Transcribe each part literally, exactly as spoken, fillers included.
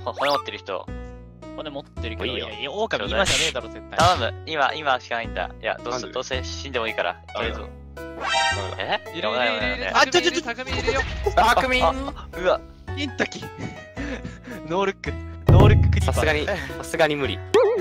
骨持ってる人。 骨持ってるけど、 いいよいや、狼今じゃねえだろ、絶対。 頼む、今、今しかないんだ。いや、どうせ、どうせ死んでもいいから。とりあえず。えいるいるいるいる。 あちょちょちょ匠いるよ。 あー、クミンうわ、 ヒントキ。ノールック。ノールッククリッパー。 さすがに、さすがに無理。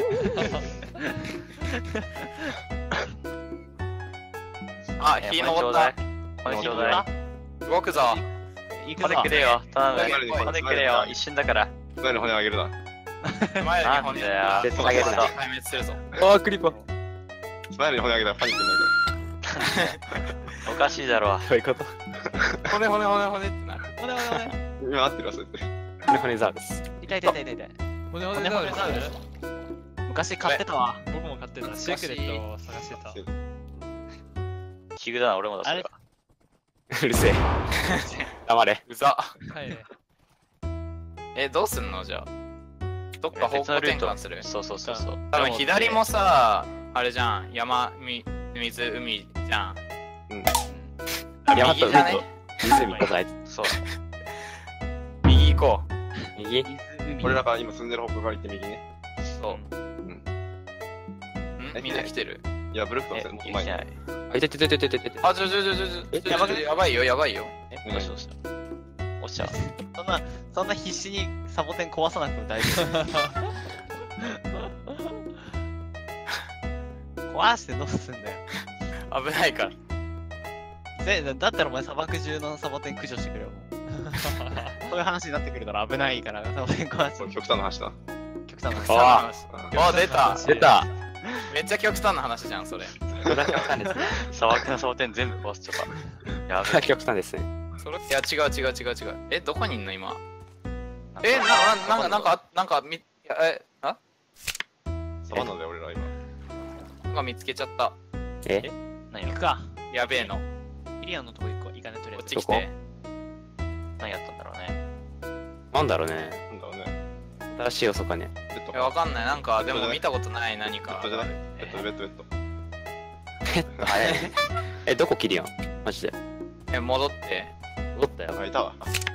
あ、火登った。 骨ちょうだい。 動くぞ。 行くぞ骨くれよ、頼骨む。骨くれよ、一瞬だから。 誰の骨あげるな。 前に骨なんだよ。 絶対あげるな壊滅するぞ。 あー、クリッパー。 スパイルに骨あげたらパニックになるおかしいだろ。 そういうこと。 骨骨骨骨ってなる。 骨骨骨。 今合ってるわ、そうやって。 骨骨ザウルス。 痛い痛い痛い痛い痛い。 骨骨骨ザウルス骨ザウルス。昔買ってたわ。 僕も買ってた。シークレットを探してた。 奇遇だな、俺もだ、それは。 うるせえ。黙れ。 うざ。 はいね。 え、どうすんのじゃあ。どっか方向転換する。 そうそうそうそう。 多分左もさ、あれじゃん。山、み水、海じゃん。 うん。 あ、 山と右だね。 湖行こうぜ。 そう。 右行こう。 右俺らが今住んでる方向から行って右ね。 そう。 うん。 んみんな来てる。 いや、ブルックえ、 はもっと前に。 いけない。 あ、いてててててててて。 あ、ちょちょちょちょちょえちょちょちょやばいよ、やばいよ。 え、どうしたどうした落ちちゃう。 そんな、そんな必死にサボテン壊さなくても大丈夫。壊してどうすんだよ。 危ないから。 せだったらお前砂漠中のサボテン駆除してくれよ。そういう話になってくるから危ないからサボテン壊す。 極端な話だ。 極端な極端な話。 話。あ、出た。 出た。 めっちゃ極端な話じゃん、それ。 それは極端ですね。 砂漠のサボテン全部壊すちゃった。やそれは極端ですね。 それいや、違う違う違う違う。え、どこにいんの今。え、な、な、なんか、なんか、なんか、み、いやえ、あサバンナだよ、俺ら今。 なんか見つけちゃった。 え何を行くか。 やべえの。 イリアンのとこ行こう。行かねとりあえず。 こっち来て。 何やったんだろうね。 なんだろうね。 なんだろうね。 新しい要素かね。 ベッドいや、わかんない。なんか、でも見たことない何ベかッドじゃないベッド、ベッド、ベッド。 えっと、早いね。え、どこ切るやんマジで。 え、戻って。 戻ったよ。 あ、いたわ。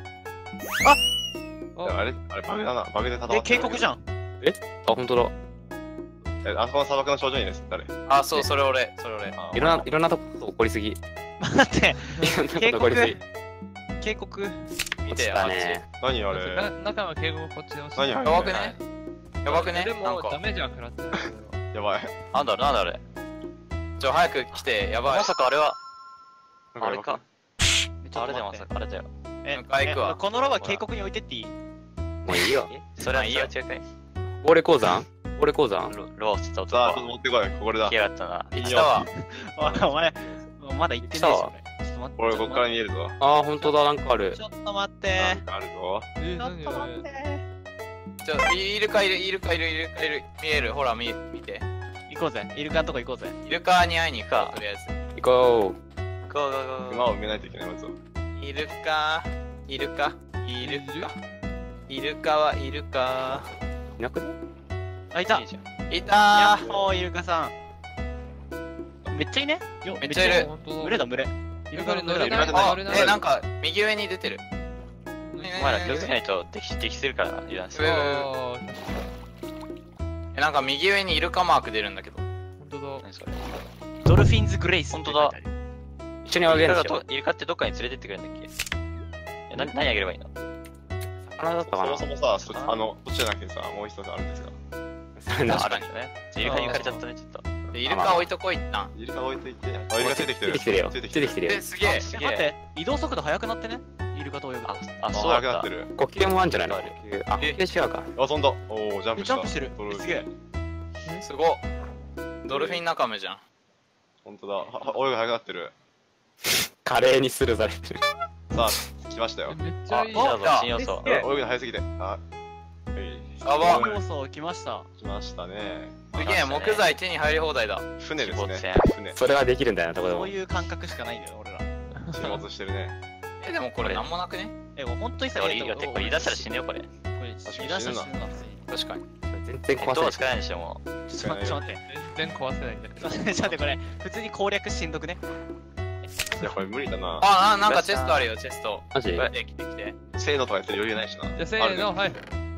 おあれあれ、バグだな。バグで戦ってえ、警告じゃん。 あ、ほんとだ。 え、あそこの砂漠の頂上にいる誰あ、そう、それ俺、それ俺。 あいろんな、いろんなとこ起こりすぎ。い待って、 ろんなこと起こりすぎ。 警告。 見てよ、 だあっち。 ね。 何あなれ中の敬語こっちの何あれやばくねやばくねでなんか。 もダメージは食らってないけど。 やばい。 なんだろう、なんだあれ。 ちょ、早く来て、やばいま。さかあれは、 なんやばくあれか。 ちょっと待ってあれだよ、まさかあれだよ。 え迎え行くわえこのロバ警告に置いてっていい？ もういいよ。 えそれはいいよ、 ま違うかい。 俺鉱山俺鉱山ロロースってさあ、ちょっと男は。 持ってこい。これだ来。やがったな。 来たわ。 お前、まだ行ってねえし、俺。ちょっと待って。 俺、ここから見えるぞ。 あー、ほんとだ、なんかあるち。ょっと待ってなんかあるぞ。 え、 ちょっ何と待ってちょ、いイルカいる、イルカいる、イルカいる。見える、ほら、見、見て。 行こうぜ。イルカのとこ行こうぜ。 イルカに会いに行くか、とりあえ行こゴーゴーゴーゴー。 馬を埋めないといけないまずは。 ず。イルカ、イルカ、イルカ。イルカはイルカ。 う。いなくねあ、いた。 いいじゃん。 いやたっほー、イルカさん。めっちゃいいね。よめっちゃいる。 本当だ群れだ、群れ。イルカの群れだ。 イルカあ乗れない、 え、なんか、右上に出てる。 お前ら気をつけないと敵敵するからな、油断して。 上あえ、なんか右上にイルカマーク出るんだけど。 ー、本当だ。 何それ。 ドルフィンズ・グレイス。 本当だ。 一緒にあげイルカるんでしょがとイルカってどっかに連れてってくれるんだっけ。え、な何あげればいいの？ 魚だったかなそもそもさ、そあの、こっちじゃなくてさ、もう一つあるんですが。 それなあるんだね。イルカに行かれちゃったね、ちょっと。 でイルカ置いとこいったん。 イルカ置いといて。あ、イルカついてきてる。 出てきてるよ。 ついてきてる。 出てきてるよえ、。すげえ。 すげ待ってえ。、 移動速度速くなってね。イルカと泳ぐと。 あ、 あ、 あ、 そそううだったなって。る。 呼吸もあるんじゃないのある呼吸あ、呼吸違うか。 あ、飛んだ。おー、ジャンプした。 ジャンプしてるドルフィンすげえ。 すごっ。ドルフィン仲間じゃん。 ほんとだ。はは泳ぐ速くなってる。 華麗にスルーされてる。 さあ、来ましたよ。 めっちゃいい。 来たぞ来た、 新要素。 え泳ぐの速すぎて。あ、はい。 やば要素来ました。 来ましたね。 すげえ、木材手に入り放題だ。 船ですね沈没。 船。 それはできるんだよな、とこでもそう。いう感覚しかないんだよ、俺ら。 沈没してるね。 え、でもこれなんもなくねえ、もう本当にさ、 俺いいよって、これ言い出したら死ぬよ、これ。 これ言い出したら死ぬな、普通に。 確かに。 全然壊せないドア使えないでしょ、もう。 ちょっと待って、ちょっと待って。 全然壊せないんだけど。 ちょっと待って、これ、普通に攻略しんどくね。 いや、これ無理だな。 あ、ななんかチェストあるよ、チェスト。 マジ来て来て来て。 せーのとかやってる余裕ないしな。 じゃあせーの、はい。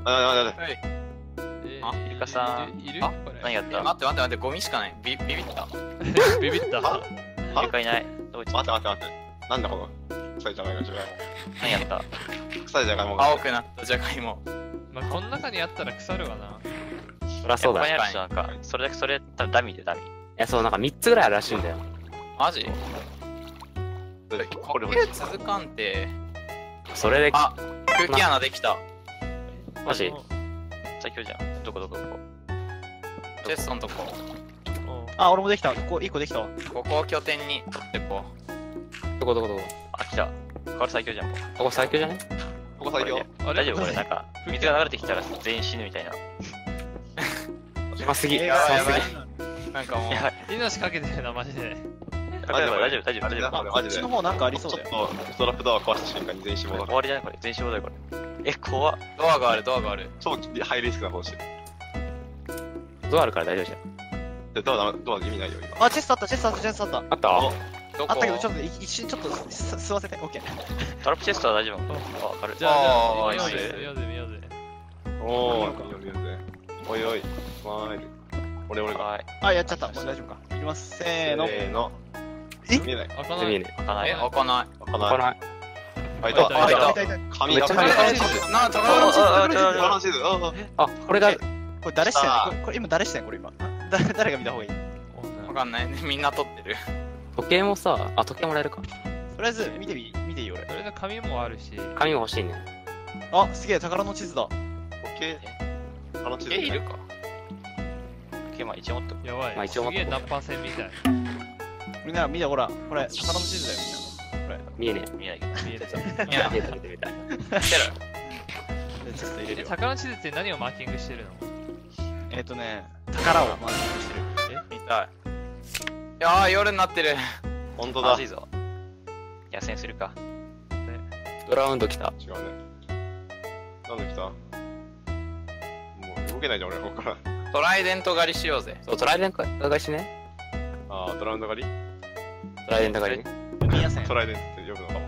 あ、 はい。 えあイルカさんいるいるあこれ。 何やった待って待って待って、ゴミしかない。ビビビった。 ビビった。 あイルカいない。どこ行っちゃっ待って待って待って。なんだこの臭いじゃがいも、じゃがいた何やったも。臭いじゃがいもが。 青くなったじゃがいも。 まあ、この中にあったら腐るわな。 そりゃそうだ。い他にある人なんか、それだけそれ多分ダミーでダミー。 や、そう、なんかみっつぐらいあるらしいんだよ。 マジこれこれ続かんて。 それで、 あ、空気穴できた。 マジ最強じゃん。どこどこどこ。 チェストのとこ。 うんあ、俺もできた。ここいっこできたわ。 ここを拠点に取ってこどこどこどこあ、来た。これ最強じゃん。もうここ最強じゃねここ最強。 あ大丈夫これれなんか、水が流れてきたら全員死ぬみたいな。 狭すぎ。 えー狭すやばいぎ。 う。なんかもう。 やばい。 命かけてるな、マジで。 大丈夫大丈夫大丈夫大丈夫。 マジでこっちの方なんかありそうだよ。 ちょっとストラップドア壊した瞬間に全員死亡だ終。わりじゃないこれ。全員死亡だよこれ。え、怖っ。 ドアがある、ドアがある。 超ハイリスクな方針。 ドアあるから大丈夫じゃん。 で、ドアダメ、ドア意味ないよ、今。 あ、チェストあった、チェストあった、チェストあった。 あったおどこあったけど、ちょっと一瞬ちょっとす吸わせて。オッケー。 トラップチェストは大丈夫あ、軽い。 じゃあ、じゃあ、 あー見ようぜナイス見ようぜ見ようぜ。 おー、いいよ、見ようぜ。おいおい、スマイル。俺、俺が。 はい。 あ、やっちゃった。もう大丈夫か。いきます。せーの。 せーの。 え見えない。 開かない。 見えねえ、 開かない。 開かない。 開かない。 こない。 開いた。 開いた開いた。 痛い痛い紙がめっちゃ紙が紙が長いな、宝の地図、宝の地図。 宝の地図。ああ、これが、 これ誰してんのこれこれ今誰してんこれ今。だ誰が見た方がいいわかんない。みんな撮ってる。 時計もさ、あ、時計もらえるか。 とりあえず見てみ、見ていい俺。 それで紙もあるし。 紙も欲しいね。 あ、すげえ、宝の地図だ。 オッケー。宝の地図。 え、いるかケマ一応持っとく。 やばい。 まあ一応すげえナッパー戦みたい。 みんな見てほら、これ宝の地図だよみんな。こ見えね見えないけど。 見えた。 いや、 え。見えた見てみたい。 来てる。 れ。で、ちょっと入れるえ、 よ。 宝の地図って何をマーキングしてるの？ えっとね、宝をマーキングしてる。 見たい。いやー、夜になってる。 本当だ。 まずいぞ。野戦するか。 ドラウンド来た。 違うね。なんで来たもう動けないじゃん、俺、ここから。 トライデント狩りしようぜ。 そう、トライデント狩りしね。 あー、ドラウンド狩りトライデント狩りね。 海野線ト。ライデントって呼ぶのかも。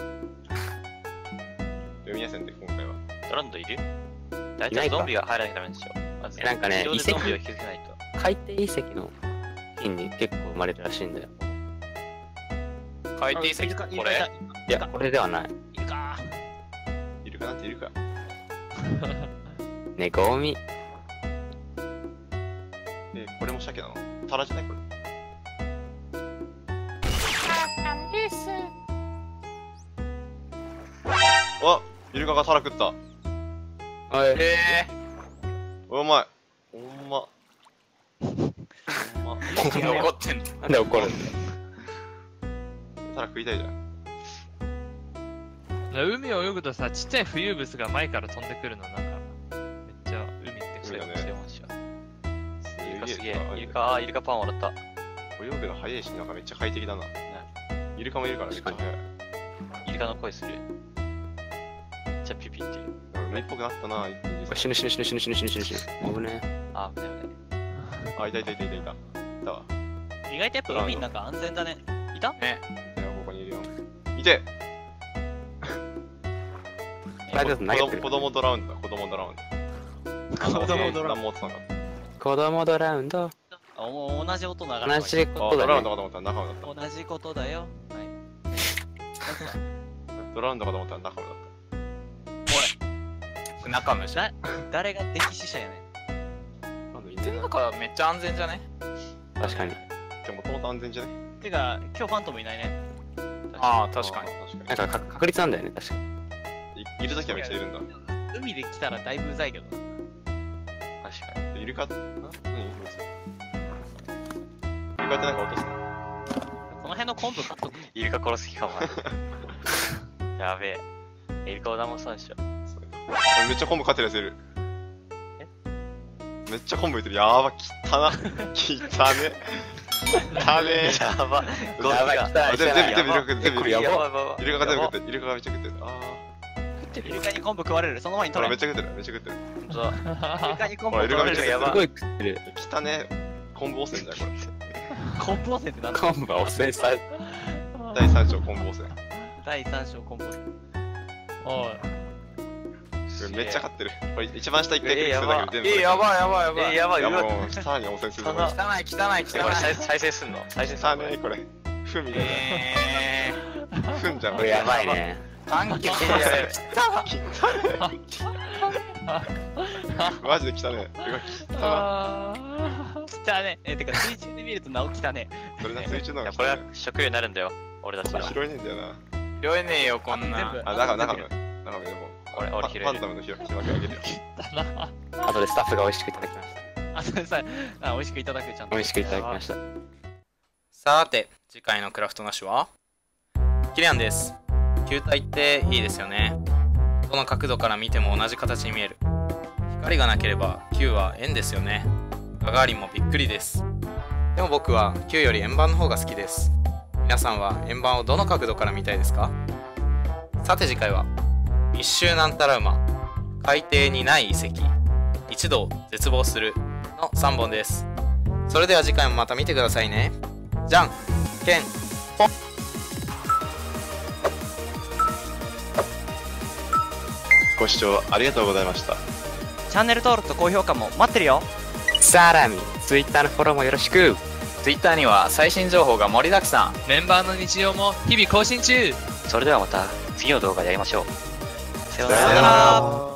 読みやせんで、今回は。 ドランドいる大体いないかゾンビが入らなきゃダメでしょ。まずえなんかね自動でゾンビを引き付けないと。 海底遺跡の金に結構生まれるらしいんだよ。 海底遺跡これいや、これではない。 いるかいるかなんているか。 ね、ゴミ。 え、これも鮭なのタラじゃないこれ。あ、イルカがタラ食った。 おい。 えうまい。ほんま。ほんま。 ー、怒ってんの。 なんで怒るんだよ。 タラ食いたいじゃん。 海を泳ぐとさ、ちっちゃい浮遊物が前から飛んでくるの、なんか、めっちゃ海ってそうだね強いもんしよう。イルカすげえ。イルイカ、あ、イルカパンもらった。 泳ぐの早いし、なんかめっちゃ快適だな。イルカもいるからめっちゃ早い。 イルカの声する。めっちゃピピってる。 海っぽくなったな、一気にこれ死ぬ死ぬ死ぬ死ぬ死ぬ死ぬ死ぬ死ぬ。危ねえ。 あ、危ない危ない。 あ、いたいたいたいたいた。いたわ。 意外とやっぱ海の中安全だね。いたね。 いや、ここにいるよ。いてトライデント投げてる。 子供ドラウンドだ、子供ドラウンド。 子供ドラ何も落ちなかった。 子供ドラウンド。 あお同じ音流れ同じこあ、 とドラウンドだね。 かと思ったら仲間だっ同じことだよ。はい。 た。ドラウンドかと思ったら仲間だっ中虫。 だ誰が歴史者やねた。なんでいいんだよなんかめっちゃ安全じゃね確かに。 でもともと安全じゃねん。てか、今日ファントムいないね。 ああ、確かに。 あー確かなんかか確率なんだよね、確かに。 に。いいるときはめっちゃいるんだ。 海で来たらだいぶうざいけどな。 確かに。 でイルカ、な何どうするイルカってなんか落とすのこの辺の昆布買っとく。 イルカ殺す気かも。やべえ。イルカを騙さんでしょ。 それめっちゃ昆布飼ってるやついる。めっちゃ昆布いてる。やば、きったな。きったね。たねやば。ゴミが。 あ全部全部全部イルカ食って全部イルカやばやばやば。 イルカが全部食ってる。イルカがめっちゃ食ってる。あイルカに昆布食われる。その前にー。ほ取れる。 らめっちゃ食ってる。めっちゃ食ってる。 本当だ。 イルカに昆布ほらイルカめっちゃやばすごい食ってる。 きたね。昆布汚染じゃん、これ。 昆布汚染ってなんだ昆布が汚染されだいさん章昆布汚染。 第三章昆布汚染。 おい。 うめっちゃ勝ってる。これ一番下一回クリックするだけで全部。 え、やばいやばいやばい。 え、やばい、 いやうわ。 もう、さらに温泉するぞ。 そんな汚い汚いえこれ汚い。 再再生すんの再生すんのさあね、これ。ふみたいえな。ふんじゃん。 これやばいね。 ー、環境マジで汚ねえ。うわ、汚あ汚ねえ。え、てか水中で見るとなお汚ねい。それな、水中のいや、 方がこれは食料になるんだよ。俺たちは。 拾えねえんだよな。 拾えねえよ、こん全な部。 あ、中、中の、中のでも。 俺俺拾えるパンダムのひらきまけあげるよ。 だな。 後でスタッフが美味しくいただきました。 え。あ、それさ、あ、美味しくいただくちゃんと。 美味しくいただきました。 さて、次回のクラフトナッシュはキリアンです。球体っていいですよね。どの角度から見ても同じ形に見える。光がなければ球は円ですよね。ガガーリンもびっくりです。でも僕は球より円盤の方が好きです。皆さんは円盤をどの角度から見たいですか？さて次回は一周なんたら馬、海底にない遺跡、一度絶望するのさんぼんです。それでは次回もまた見てくださいね。じゃんけんぽん。 ご視聴ありがとうございました。 チャンネル登録と高評価も待ってるよ。 さらに、Twitter のフォローもよろしく。 Twitter には最新情報が盛りだくさん。 メンバーの日常も日々更新中。 それではまた次の動画でやりましょう。さようなさよなら。 ら。